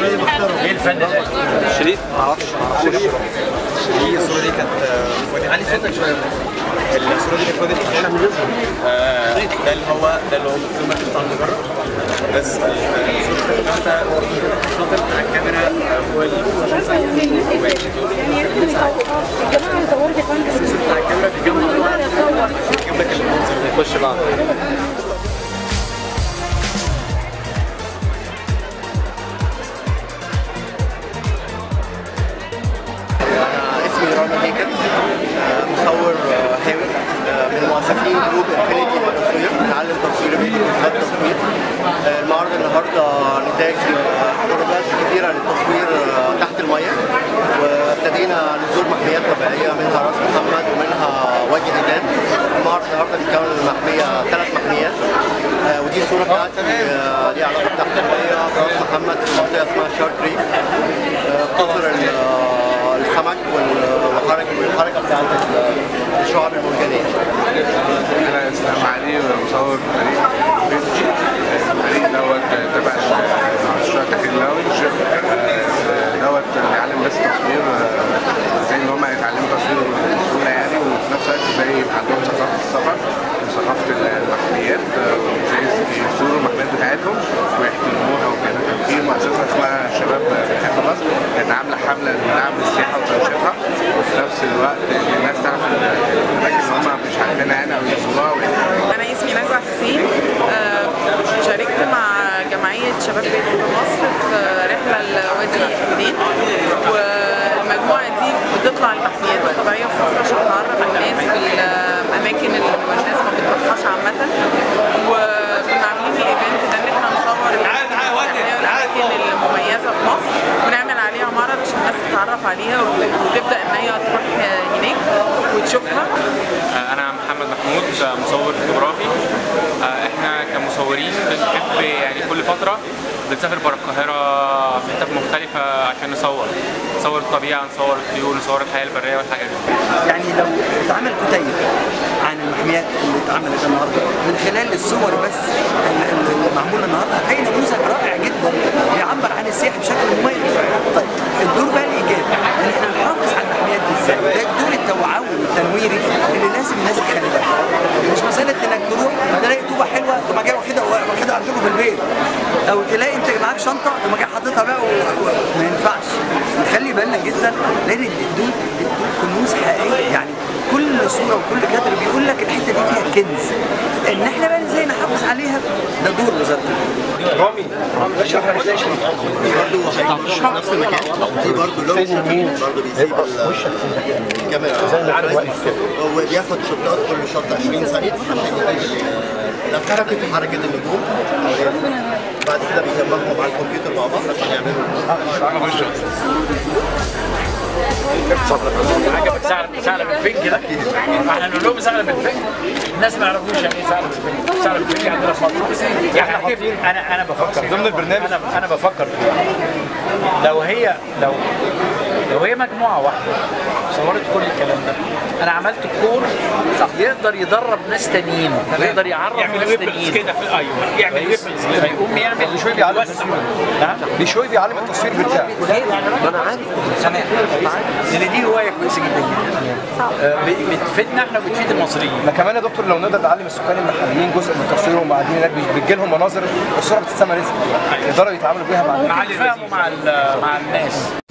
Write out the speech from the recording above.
ايه الفن ده؟ شريف؟ معرفش دي الصورة دي كانت علي صوتك شوية. الصورة دي كانت فاضية في الخيال. ده اللي هو مكتوب بتاع المجرة. بس الصورة انت شاطر على الكاميرا هو الجماعة يصوروا دي فن بتاع الكاميرا بيجمع يجيب لك المنظر ده يخش بعض. مصور هاوي من مؤسسين جروب انفينيتي للتصوير، بنعلم تصوير فيديو وصوت تصوير. المعرض النهارده نتاج خروجات كثيره للتصوير تحت الميه، وابتدينا نزور محميات طبيعيه منها راس محمد ومنها وادي ديدان. المعرض النهارده بيتكون من محميه 3 محميات، ودي الصوره بتاعتي ليها علاقه تحت الميه في راس محمد في منطقه اسمها شارك ريف، بتظهر السمك والحركه بتاعت الشعاب المرجانيه. انا اسلام علي مصور فريق فيديو. الفريق دوت تبع مشروع تحرير لاونج دوت بيعلم ناس تصوير زي ان هم يتعلموا تصوير بسهوله يعني، وفي نفس الوقت ازاي يبقى عندهم ثقافه السفر وثقافه المحميات وازاي يزوروا المحميات بتاعتهم ويحترموها وكده. كان في مؤسسه اسمها شباب بتحب مصر كانت عامله حمله لدعم السياحه وتنشيطها، وفي نفس الوقت الناس تعرف الاماكن اللي هم مش عارفينها هنا ويزوروها. انا اسمي نجوى حسين، شاركت مع جمعيه شباب بيت مصر في رحله لوادي حميدين، والمجموعه دي بتطلع المحميات الطبيعيه في مصر عشان تعرف الناس بالاماكن اللي الناس ما بتروحهاش عامه. وكنا عاملين الايفنت ده ان احنا نصور الاماكن المميزه في مصر ونعمل عليها معرض عشان الناس تتعرف عليها وتبدا ان هي تروح هناك وتشوفها. انا محمد محمود مصور فوتوغرافي. احنا كمصورين بنحب يعني كل فتره بنسافر برا القاهره في حتت مختلفه عشان نصور الطبيعه، نصور الطيور، نصور الحياه البريه والحاجات دي. يعني لو اتعمل كتيب عن المحميات اللي اتعملت النهارده من خلال الصور بس اللي معموله النهارده، هتلاقي نموذج رائع جدا بيعبر عن السياحه بشكل مميز. طيب الدور بقى الايجابي ان احنا نحافظ على المحميات دي ازاي؟ ده الدور التوعوي والتنويري اللي لازم الناس تخلي بالها. مش مساله انك تروح تلاقي طوبه حلوه تقوم جاي واخدها عندكم في البيت، او تلاقي انت معاك شنطه تقوم جاي حاططها بقى وما ينفعش. نخلي بالنا جدا لان دول كنوز حقيقيه، يعني كل صوره وكل كادر بيقول لك الحته دي فيها كنز، ان احنا بقى ازاي نحافظ عليها ده دور وزاره رامي برضه هيبقى في نفس المكان، في برضه لون برضه بيسيب الكاميرا هو بياخد شوتات كل شوط 20 ثانيه عشان نفس حركه النجوم، بعد كده بيجمعهم على الكمبيوتر مع بعض عشان يعملوا عجبك ثعلب الفنج كده؟ احنا نقول لهم ثعلب الفنج، الناس ما يعرفوش يعني ايه ثعلب الفنج. ثعلب الفنج عندنا في مصر يعني انا بفكر ضمن البرنامج، انا بفكر فيه لو هي مجموعه واحده صورت كل الكلام ده، انا عملت كور يقدر يدرب ناس تانيين ويقدر يعرف ناس تانيين كده في ايوه، يعمل ويبلز فيقوم يعمل بشوي بيعلم التصوير. نعم بشوي بيعلم التصوير بتاعه. ما انا عارف سامع لان دي هوايه كويسه جدا بتفيدنا احنا وبتفيد المصريين. ما كمان يا دكتور لو نقدر نعلم السكان المحليين جزء من التصوير وهم قاعدين هناك بتجي لهم مناظر الصوره بتتسمى رزق يقدروا يتعاملوا بيها مع الفهم مع الناس.